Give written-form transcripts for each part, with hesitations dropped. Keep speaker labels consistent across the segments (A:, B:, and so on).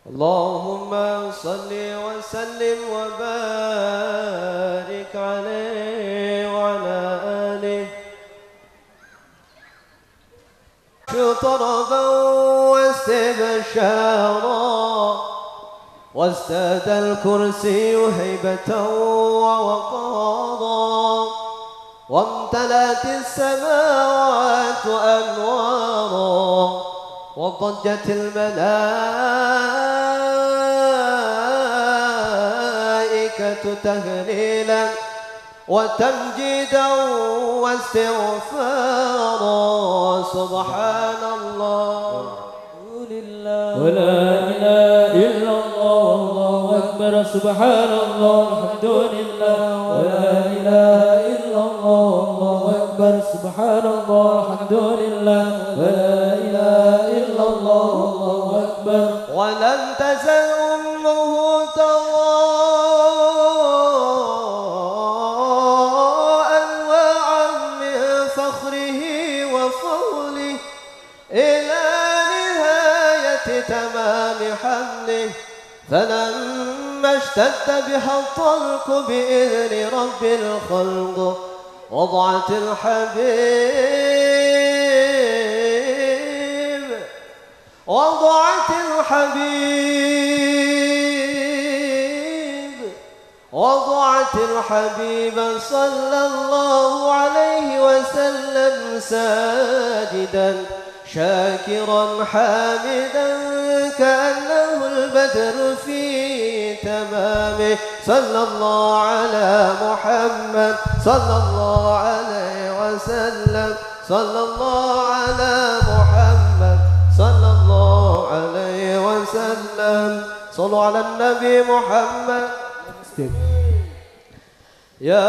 A: اللهم صل وسلم وبارك عليه وعلى آله طربا واستبشارا وازداد الكرسي هيبة ووقارا وامتلأت السماوات أنوارا وضجت الملائكة تهليلا وتمجيدا واستغفارا سبحان الله
B: ولا إله إلا الله والله أكبر سبحان الله الحمد لله ولا إله إلا الله والله أكبر سبحان الله الحمد لله ولا إله إلا الله والله أكبر
A: ولم تزل أمه تراء أنواعا من فخره وفضله إلى نهاية تمام حمله فلما اشتد بها الطلق بإذن رب الخلق وضعت الحبيب صلى الله عليه وسلم ساجدا شاكرا حامدا كأنه البدر في تمامه صلى الله على محمد صلى الله عليه وسلم صلى الله على محمد صلى الله عليه وسلم صلوا على النبي محمد يا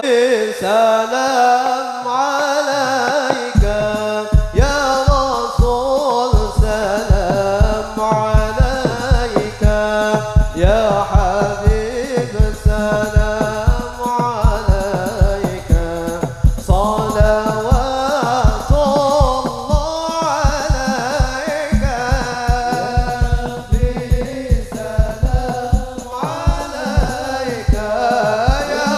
A: سلام عليك يا رسول سلام عليك يا حبيب سلام عليك صلوات الله عليك سلام عليك يا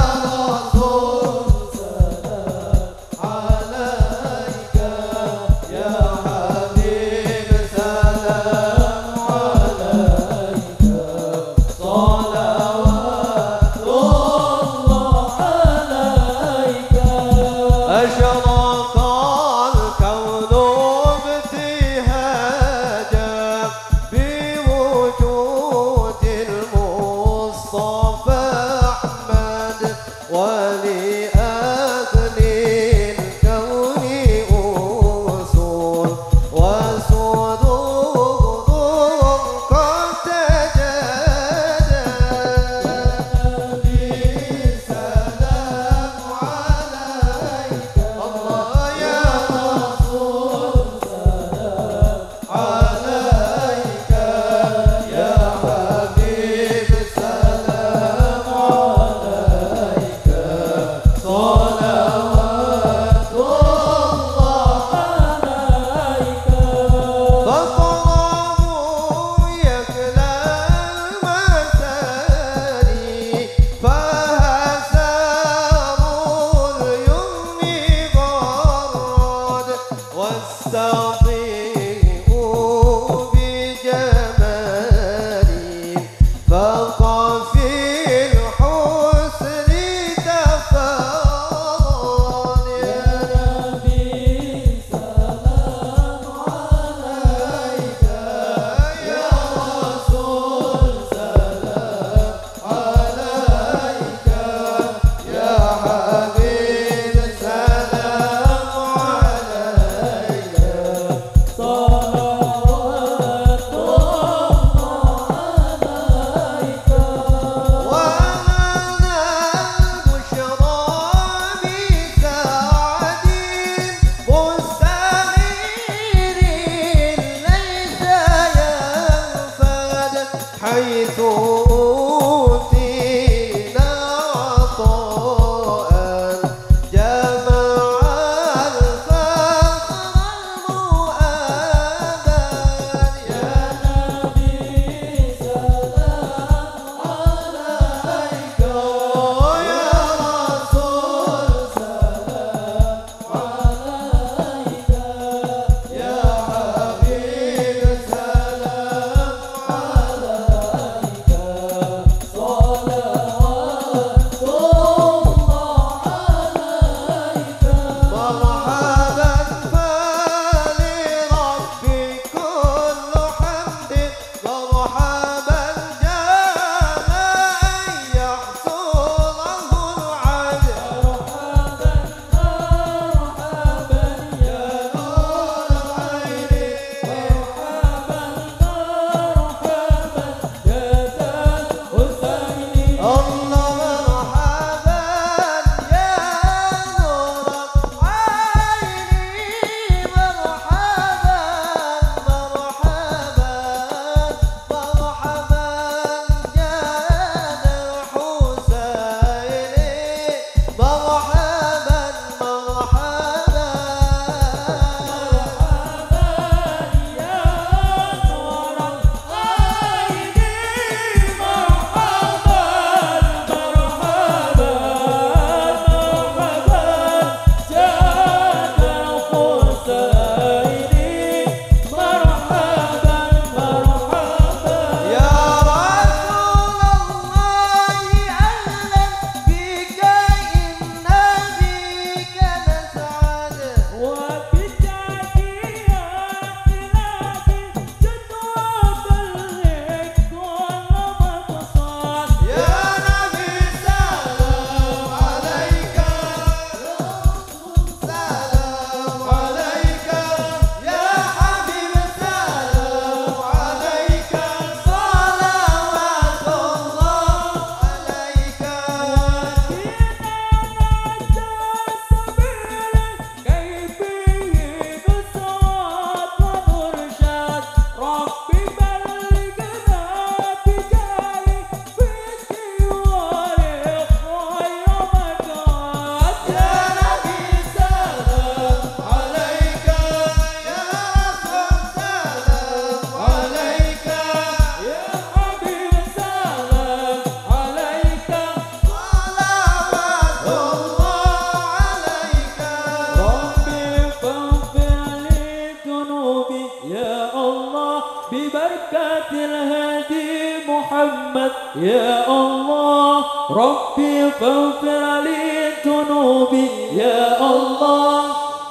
B: محمد يا الله ربي فاغفر لي ذنوبي يا الله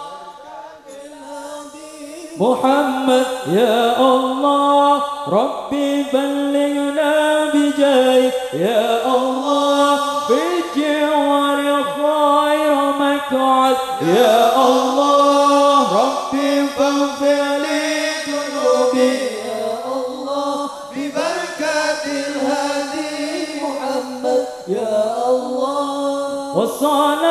B: محمد يا الله ربي بلغنا بجاهك يا الله في الجوار خير مقعد يا الله ربي فاغفر لي ذنوبي
A: يا الله ببركة الهادي محمد يا الله
B: والصلاة